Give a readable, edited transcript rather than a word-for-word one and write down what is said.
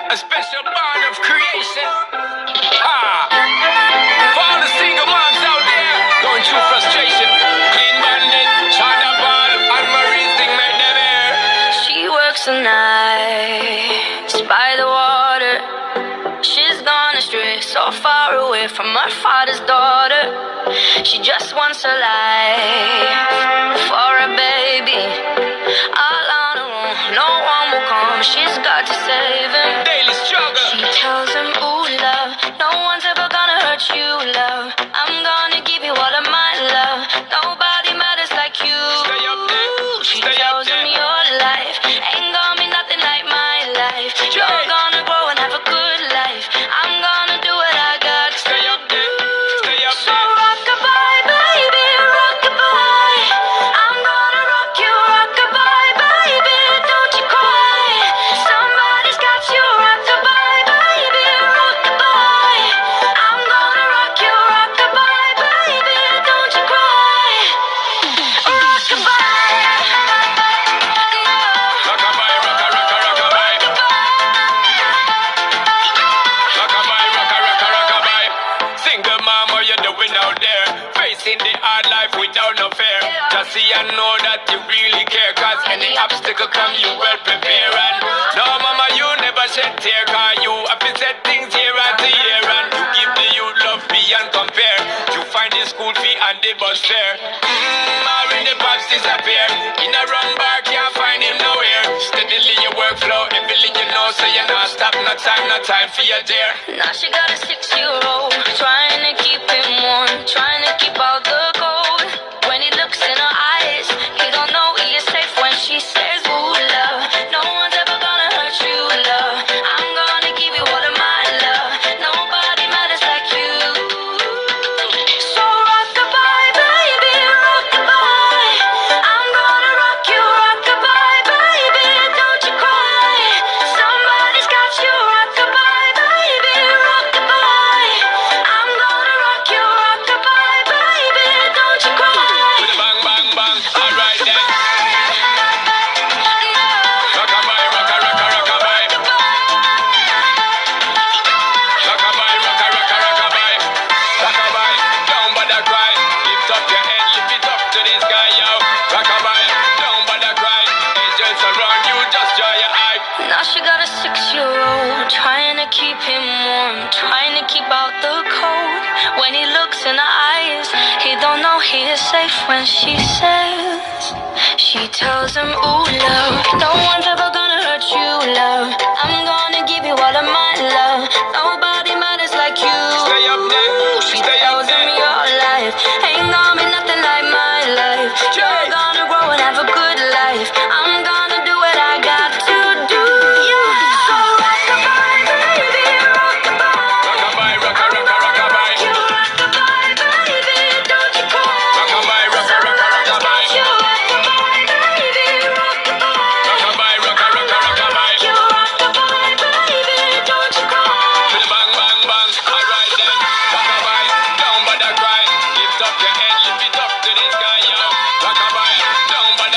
A special bond of creation. For all the single moms out there going through frustration. Clean Bandit, China Ball, and Marie thing made them air. She works the nights by the water. She's gone astray, so far away from her father's daughter. She just wants a life for a baby. All on her own, no one will come. She's got to save him. Daily struggle. She tells him, ooh, love, no one's ever gonna hurt you, love. I'm gonna give you all of my love. Nobody matters like you. Stay up there. She Stay up tells there. him your life ain't gonna be nothing like my life. You're gonna grow and have a good life. I'm gonna do what I got to Stay up there. Stay up So there. rock-a-bye, baby, rock-a-bye. I'm gonna rock you, rock-a-bye, baby, don't you cry. Somebody's got you, rock-a-bye, baby, rock-a-bye. I'm gonna rock you, rock-a-bye, baby, don't you cry. Rock-a-bye. Rockabye, rocka, rocka, rockabye. Rockabye, rocka, rocka, rockabye. Single mom, what you doing out there? Facing the hard life without no fear. Just see and know that you really care. Cause any obstacle come, you well prepare. And no, mama, you never shed tear. Cause you have to set things year after year. And you give the youth love beyond compare. You find the school fee and the bus fare. When the pops disappear. In a wrong bar, can't find him nowhere. Steadily your workflow, everything you know, so you're not stop, no time for your dear. Now she got a 6-year-old, trying to keep him warm, trying to keep out the cold. When he looks in her eyes, he don't know he is safe when she says, ooh, love, no one's ever gonna hurt you, love. I'm gonna give you all of my love. Nobody matters like you. So rock-a-bye, baby, rock-a-bye. I'm gonna rock you, rock-a-bye, baby, don't you cry. Somebody's got you, rock-a-bye, baby, rock-a-bye. I'm gonna rock you, rock-a-bye, baby, don't you cry. With a bang, bang, bang, alright then. Rockabye, rocka, rocka, rockabye. Rockabye, rocka, rocka, rockabye. Rockabye, don't bother cry. Lift up your head, lift it up to the sky, yo. Rockabye, don't bother cry. Angels around you, just dry your eye. Now she got a 6-year-old, trying to keep him warm, trying to keep out the cold. When he looks in her eyes, he don't know he is safe when she says. She tells him, ooh, love, no one's ever gonna hurt you, love. I'm gonna give you all of my love. Nobody matters like you. Stay up there, She stay up tells him there. your life ain't gonna be nothing like my life. You're gonna grow and have a good life. I'm gonna do what I got to do. So rock-a-bye, baby, rock-a-bye. Rockabye, rocka, rocka, rockabye. You rock-a-bye, baby, don't you cry. Rockabye, rocka, rocka, rockabye. You rock-a-bye, baby, rock-a-bye. Rockabye, rocka, rocka, rockabye. You rock-a-bye, baby, don't you cry. With a bang, bang, bang, alright then. Rockabye, don't bother cry. Lift up your head, lift it up to the sky, yo. Rockabye, don't bother